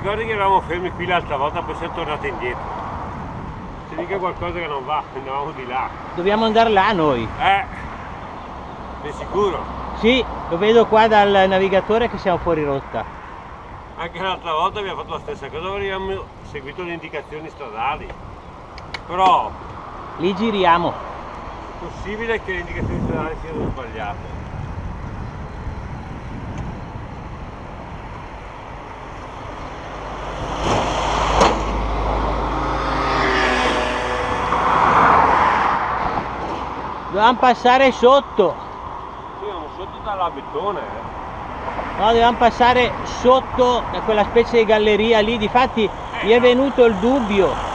ricordi che eravamo fermi qui l'altra volta, poi siamo tornati indietro. Se dica qualcosa che non va, andavamo di là. Dobbiamo andare là noi. Sei sicuro? Sì, lo vedo qua dal navigatore che siamo fuori rotta. Anche l'altra volta abbiamo fatto la stessa cosa, avremmo seguito le indicazioni stradali. Però Lì giriamo. è possibile che le indicazioni stradali siano sbagliate. Dobbiamo passare sotto. Sì, siamo sotto dall'abitone. No, dobbiamo passare sotto da quella specie di galleria lì. Difatti mi è venuto il dubbio